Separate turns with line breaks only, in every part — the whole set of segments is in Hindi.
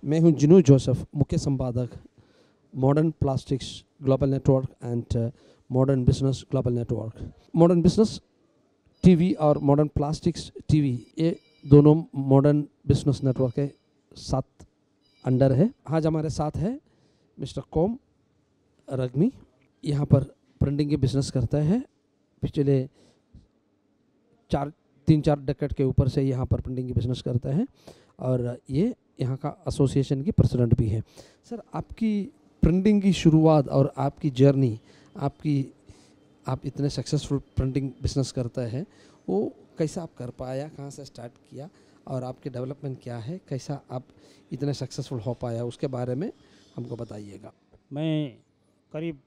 मैं हूं जिनू जोसेफ, मुख्य संपादक modern plastics global network and modern business global network. Modern business TV और मॉडर्न प्लास्टिक्स टीवी, ये दोनों मॉडर्न बिजनेस नेटवर्क के साथ अंडर है। आज हमारे साथ है मिस्टर कोम रग्मी। यहाँ पर प्रिंटिंग के बिजनेस करता है। पिछले 3-4 डेकेड के ऊपर से यहाँ पर प्रिंटिंग की बिजनेस करता है और ये यहाँ का एसोसिएशन की प्रेसिडेंट भी है। सर, आपकी प्रिंटिंग की शुरुआत और आपकी जर्नी, आप इतने सक्सेसफुल प्रिंटिंग बिजनेस करते हैं, वो कैसा आप कर पाया, कहाँ से स्टार्ट किया और आपके डेवलपमेंट क्या है, कैसा आप इतने सक्सेसफुल हो पाया, उसके बारे में हमको बताइएगा।
मैं करीब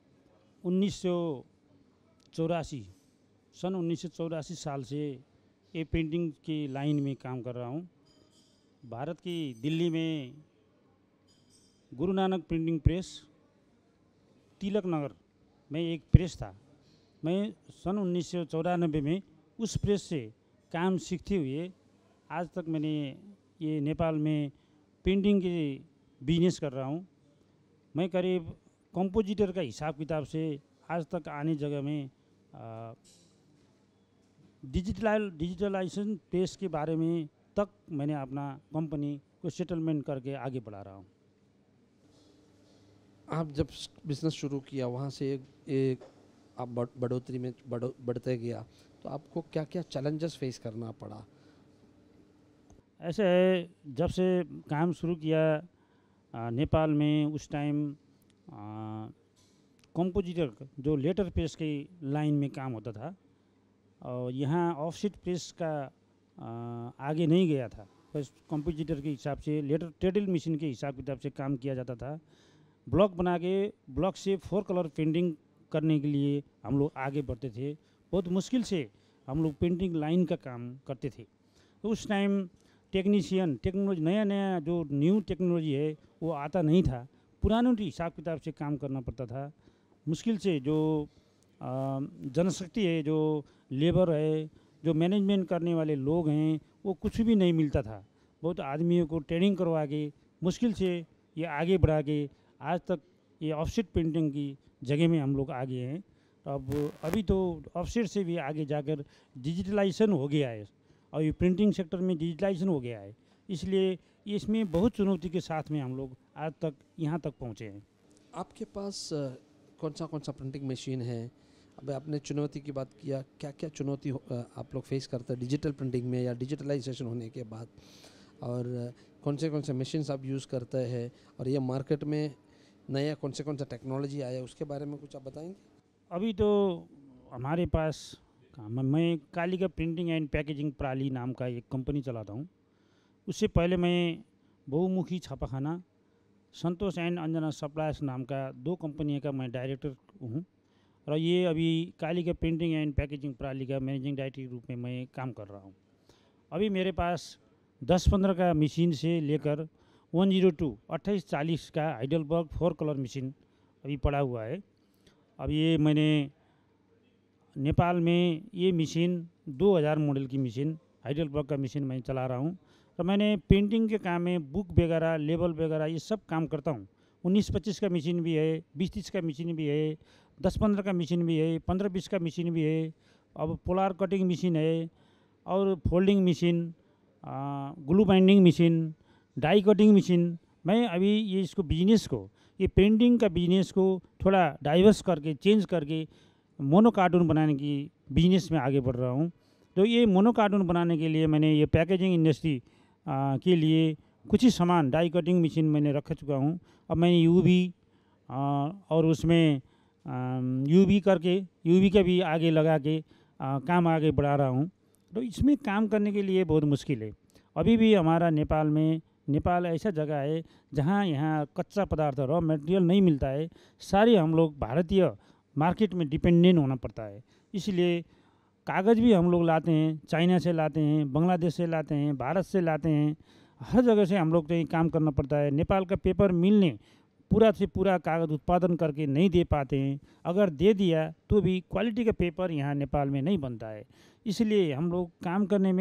1984 साल से ये प्रिंटिंग की लाइन में काम कर रहा हूँ। भारत की दिल्ली में गुरु नानक प्रिंटिंग प्रेस, तिलक नगर में एक प्रेस था। मैं सन 1994 में उस प्रेस से काम सीखते हुए आज तक मैंने ये नेपाल में प्रिंटिंग की बिजनेस कर रहा हूँ। मैं करीब कंपोजिटर का हिसाब किताब से आज तक आने जगह में डिजिटलाइजेशन प्रेस के बारे में तक मैंने अपना कंपनी को सेटलमेंट करके आगे बढ़ा रहा हूँ।
आप जब बिजनेस शुरू किया, वहाँ से एक आप बढ़ोतरी में बढ़ते गया, तो आपको क्या क्या चैलेंजेस फेस करना पड़ा?
ऐसे है, जब से काम शुरू किया नेपाल में, उस टाइम कंपोजिटर जो लेटर प्रेस की लाइन में काम होता था और यहाँ ऑफसेट प्रेस का आगे नहीं गया था। बस कंपोजिटर के हिसाब से लेटर टेडल मशीन के हिसाब किताब से काम किया जाता था। ब्लॉक बना के ब्लॉक से 4 कलर पेंटिंग करने के लिए हम लोग आगे बढ़ते थे। बहुत मुश्किल से हम लोग पेंटिंग लाइन का काम करते थे। तो उस टाइम टेक्नोलॉजी नया जो न्यू टेक्नोलॉजी है वो आता नहीं था। पुराने हिसाब किताब से काम करना पड़ता था। मुश्किल से जो जनशक्ति है, जो लेबर है, जो मैनेजमेंट करने वाले लोग हैं, वो कुछ भी नहीं मिलता था। बहुत आदमियों को ट्रेनिंग करवा के मुश्किल से ये आगे बढ़ा के आज तक ये ऑफसेट पेंटिंग की जगह में हम लोग आगे हैं। अभी तो ऑफसेट से भी आगे जाकर डिजिटलाइजेशन हो गया है और ये प्रिंटिंग सेक्टर में डिजिटलाइजेशन हो गया है। इसलिए इसमें बहुत चुनौती के साथ में हम लोग आज तक यहाँ तक पहुँचे हैं।
आपके पास कौन सा प्रिंटिंग मशीन है? अब आपने चुनौती की बात किया, क्या क्या चुनौती आप लोग फेस करते हैं डिजिटल प्रिंटिंग में या डिजिटलाइजेशन होने के बाद, और कौन से मशीन्स आप यूज़ करते हैं, और ये मार्केट में नया कौन सा टेक्नोलॉजी आया, उसके बारे में कुछ आप बताएंगे?
अभी तो हमारे पास मैं कालिका प्रिंटिंग एंड पैकेजिंग प्रणाली नाम का एक कंपनी चलाता हूँ। उससे पहले मैं बहुमुखी छापाखाना, संतोष एंड अंजना सप्लायर्स नाम का 2 कंपनियों का मैं डायरेक्टर हूँ और ये अभी कालिका प्रिंटिंग एंड पैकेजिंग प्रणाली का मैनेजिंग डायरेक्टर के रूप में मैं काम कर रहा हूँ। अभी मेरे पास 10-15 का मशीन से लेकर 102 2840 का हाइडलबर्ग 4 कलर मशीन अभी पड़ा हुआ है। अब ये मैंने नेपाल में ये मशीन 2000 मॉडल की मशीन हाइडलबर्ग का मशीन मैं चला रहा हूँ। तो मैंने पेंटिंग के काम में बुक वगैरह, लेबल वगैरह ये सब काम करता हूँ। 19-25 का मशीन भी है, 20-30 का मशीन भी है, 10-15 का मशीन भी है, 15-20 का मशीन भी है। अब पोलार कटिंग मशीन है और folding machine, glue binding machine, die cutting machine. मैं अभी इसको बिजनेस को, ये पेंटिंग का बिजनेस को थोड़ा डाइवर्स करके, चेंज करके मोनो कार्टून बनाने की बिजनेस में आगे बढ़ रहा हूँ। तो ये मोनो कार्टून बनाने के लिए मैंने ये पैकेजिंग इंडस्ट्री के लिए कुछ ही सामान, डाई कटिंग मशीन मैंने रख चुका हूँ। अब मैंने यूवी और उसमें यूवी करके यूवी का भी आगे लगा के काम आगे बढ़ा रहा हूँ। तो इसमें काम करने के लिए बहुत मुश्किल है। अभी भी हमारा नेपाल ऐसा जगह है जहाँ यहाँ कच्चा पदार्थ, रॉ मटेरियल नहीं मिलता है। सारे हम लोग भारतीय मार्केट में डिपेंडेंट होना पड़ता है। इसलिए कागज़ भी हम लोग लाते हैं, चाइना से लाते हैं, बांग्लादेश से लाते हैं, भारत से लाते हैं, हर जगह से हम लोग को काम करना पड़ता है। नेपाल का पेपर मिल ने पूरा से पूरा कागज़ उत्पादन करके नहीं दे पाते हैं। अगर दे दिया तो भी क्वालिटी का पेपर यहाँ नेपाल में नहीं बनता है। इसलिए हम लोग काम करने में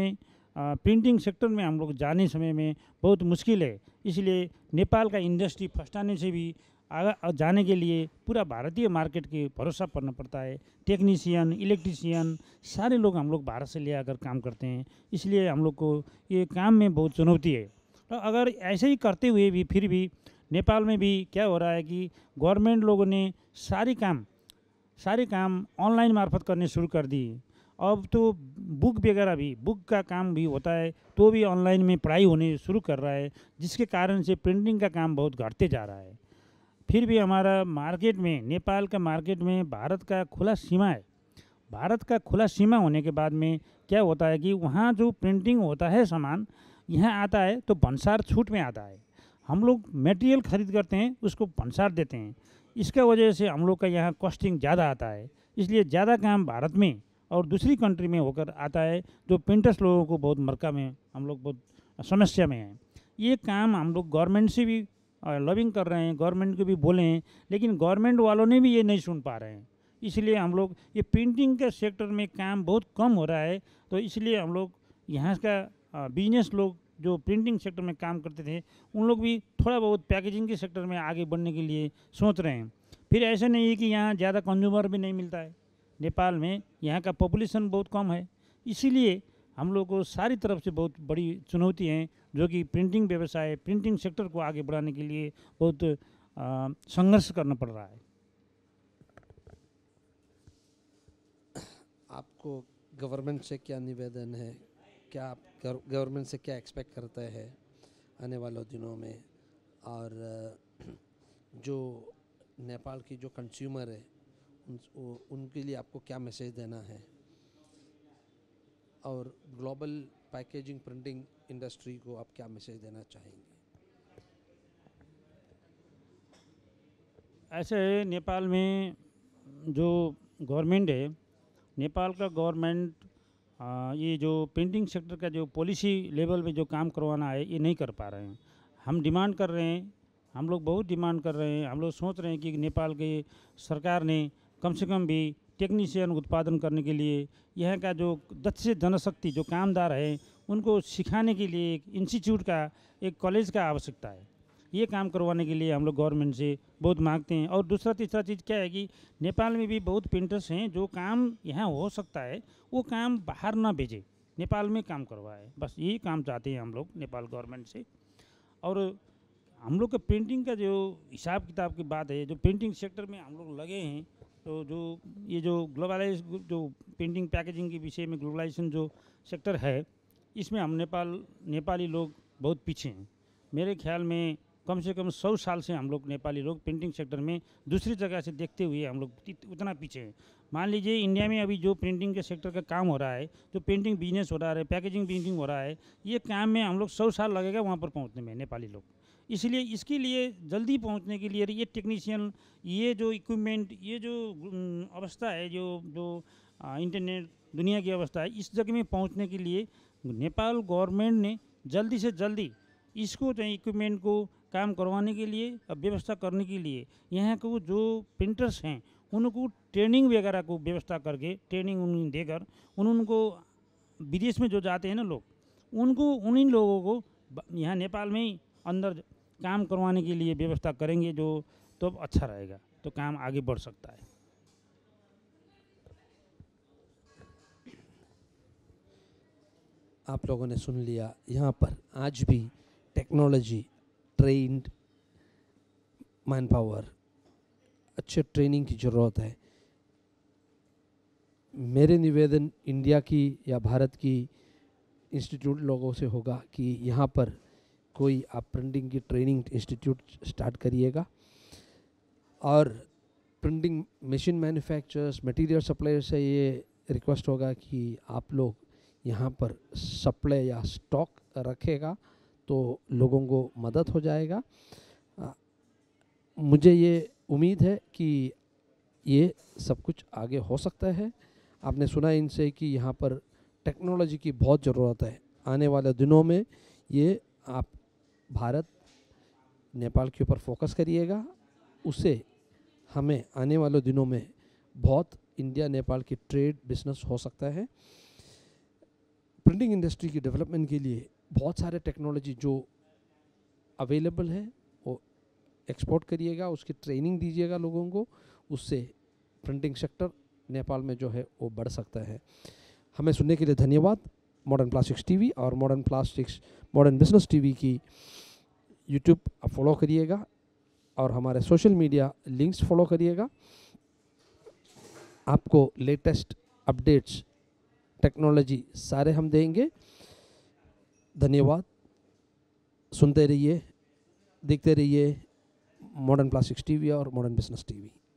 प्रिंटिंग सेक्टर में हम लोग जाने समय में बहुत मुश्किल है। इसलिए नेपाल का इंडस्ट्री फस्टाने से भी आगे जाने के लिए पूरा भारतीय मार्केट के भरोसा करना पड़ता है। टेक्नीशियन, इलेक्ट्रीशियन सारे लोग हम लोग भारत से ले आकर काम करते हैं। इसलिए हम लोग को ये काम में बहुत चुनौती है। तो अगर ऐसे ही करते हुए भी फिर भी नेपाल में भी क्या हो रहा है कि गवर्नमेंट लोगों ने सारे काम ऑनलाइन मार्फत करने शुरू कर दिए। अब तो बुक वगैरह भी, बुक का काम भी होता है तो भी ऑनलाइन में पढ़ाई होने शुरू कर रहा है, जिसके कारण से प्रिंटिंग का काम बहुत घटते जा रहा है। फिर भी हमारा मार्केट में, नेपाल का मार्केट में भारत का खुला सीमा है। भारत का खुला सीमा होने के बाद में क्या होता है कि वहाँ जो प्रिंटिंग होता है सामान यहाँ आता है तो भंसार छूट में आता है। हम लोग मटेरियल खरीद करते हैं, उसको भंसार देते हैं। इसका वजह से हम लोग का यहाँ कॉस्टिंग ज़्यादा आता है। इसलिए ज़्यादा काम भारत में और दूसरी कंट्री में होकर आता है, जो प्रिंटर्स लोगों को बहुत मरका में, हम लोग बहुत समस्या में हैं। ये काम हम लोग गवर्नमेंट से भी लॉबिंग कर रहे हैं, गवर्नमेंट को भी बोले हैं, लेकिन गवर्नमेंट वालों ने भी ये नहीं सुन पा रहे हैं। इसलिए हम लोग ये प्रिंटिंग के सेक्टर में काम बहुत कम हो रहा है। तो इसलिए हम लोग यहाँ का बिजनेस लोग जो प्रिंटिंग सेक्टर में काम करते थे, उन लोग भी थोड़ा बहुत पैकेजिंग के सेक्टर में आगे बढ़ने के लिए सोच रहे हैं। फिर ऐसा नहीं है कि यहाँ ज़्यादा कंज्यूमर भी नहीं मिलता है। नेपाल में यहाँ का पॉपुलेशन बहुत कम है, इसीलिए हम लोग को सारी तरफ से बहुत बड़ी चुनौती है, जो कि प्रिंटिंग व्यवसाय, प्रिंटिंग सेक्टर को आगे बढ़ाने के लिए बहुत संघर्ष करना पड़ रहा है।
आपको गवर्नमेंट से क्या निवेदन है? क्या आप गवर्नमेंट से क्या एक्सपेक्ट करते हैं आने वाले दिनों में? और जो नेपाल की जो कंज्यूमर है उनके लिए आपको क्या मैसेज देना है? और ग्लोबल पैकेजिंग प्रिंटिंग इंडस्ट्री को आप क्या मैसेज देना चाहेंगे?
ऐसे है, नेपाल में जो गवर्नमेंट है, नेपाल का गवर्नमेंट ये जो प्रिंटिंग सेक्टर का जो पॉलिसी लेवल पे जो काम करवाना है, ये नहीं कर पा रहे हैं। हम डिमांड कर रहे हैं, हम लोग बहुत डिमांड कर रहे हैं। हम लोग सोच रहे हैं कि नेपाल के सरकार ने कम से कम भी टेक्नीशियन उत्पादन करने के लिए यहाँ का जो दक्ष जनशक्ति, जो कामदार है, उनको सिखाने के लिए एक इंस्टीट्यूट का, एक कॉलेज का आवश्यकता है। ये काम करवाने के लिए हम लोग गवर्नमेंट से बहुत मांगते हैं। और दूसरा तीसरा चीज़ क्या है कि नेपाल में भी बहुत प्रिंटर्स हैं, जो काम यहाँ हो सकता है वो काम बाहर ना भेजे, नेपाल में काम करवाए। बस यही काम चाहते हैं हम लोग नेपाल गवर्नमेंट से। और हम लोग का प्रिंटिंग का जो हिसाब किताब की बात है, जो प्रिंटिंग सेक्टर में हम लोग लगे हैं, तो जो ये जो ग्लोबलाइज, जो प्रिंटिंग पैकेजिंग के विषय में ग्लोबलाइजेशन जो सेक्टर है, इसमें हम नेपाली लोग बहुत पीछे हैं। मेरे ख्याल में कम से कम 100 साल से हम लोग नेपाली लोग प्रिंटिंग सेक्टर में दूसरी जगह से देखते हुए हम लोग उतना पीछे हैं। मान लीजिए इंडिया में अभी जो प्रिंटिंग के सेक्टर का काम हो रहा है, जो प्रिंटिंग बिजनेस हो रहा है, पैकेजिंग प्रिंटिंग हो रहा है, ये काम में हम लोग 100 साल लगेगा वहाँ पर पहुँचने में, नेपाली लोग। इसलिए इसके लिए जल्दी पहुँचने के लिए ये टेक्नीशियन, ये जो इक्विपमेंट, ये जो अवस्था है, जो इंटरनेट दुनिया की अवस्था है, इस जगह में पहुँचने के लिए नेपाल गवर्नमेंट ने जल्दी से जल्दी इसको जो इक्विपमेंट को काम करवाने के लिए, व्यवस्था करने के लिए यहाँ को जो प्रिंटर्स हैं उनको ट्रेनिंग वगैरह को व्यवस्था करके, ट्रेनिंग उन्हें देकर, उनको विदेश में जो जाते हैं ना लोग, उनको उन्हीं लोगों को यहाँ नेपाल में ही अंदर काम करवाने के लिए व्यवस्था करेंगे, जो तो अच्छा रहेगा, तो काम आगे बढ़ सकता है।
आप लोगों ने सुन लिया, यहाँ पर आज भी टेक्नोलॉजी, ट्रेंड मैन पावर, अच्छे ट्रेनिंग की ज़रूरत है। मेरे निवेदन इंडिया की या भारत की इंस्टीट्यूट लोगों से होगा कि यहाँ पर कोई आप प्रिंटिंग की ट्रेनिंग इंस्टीट्यूट स्टार्ट करिएगा, और printing machine manufacturers, material supplier से ये रिक्वेस्ट होगा कि आप लोग यहाँ पर सप्लाई या स्टॉक रखेगा तो लोगों को मदद हो जाएगा। मुझे ये उम्मीद है कि ये सब कुछ आगे हो सकता है। आपने सुना इनसे कि यहाँ पर टेक्नोलॉजी की बहुत ज़रूरत है। आने वाले दिनों में ये आप भारत नेपाल के ऊपर फोकस करिएगा, उससे हमें आने वाले दिनों में बहुत इंडिया नेपाल की ट्रेड बिजनेस हो सकता है। प्रिंटिंग इंडस्ट्री की डेवलपमेंट के लिए बहुत सारे टेक्नोलॉजी जो अवेलेबल है वो एक्सपोर्ट करिएगा, उसकी ट्रेनिंग दीजिएगा लोगों को, उससे प्रिंटिंग सेक्टर नेपाल में जो है वो बढ़ सकता है। हमें सुनने के लिए धन्यवाद। मॉडर्न प्लास्टिक्स टीवी और मॉडर्न बिजनेस टीवी की यूट्यूब आप फॉलो करिएगा और हमारे सोशल मीडिया लिंक्स फॉलो करिएगा। आपको लेटेस्ट अपडेट्स टेक्नोलॉजी सारे हम देंगे। धन्यवाद। सुनते रहिए, देखते रहिए मॉडर्न प्लास्टिक्स टीवी और मॉडर्न बिजनेस टीवी।